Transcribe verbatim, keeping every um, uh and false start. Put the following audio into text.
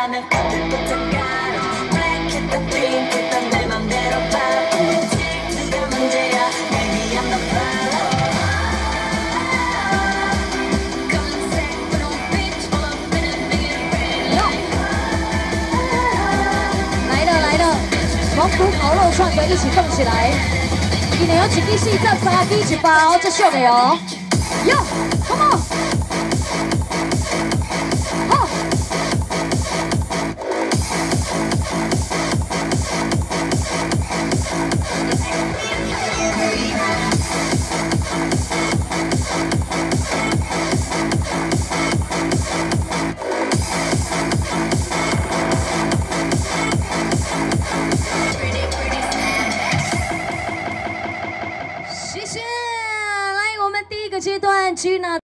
蒙古烤肉串的一起动起来！今年有一支四十三支一包，这秀的哦。哟 ，Come on！ 好。谢谢，来，我们第一个阶段，Gina。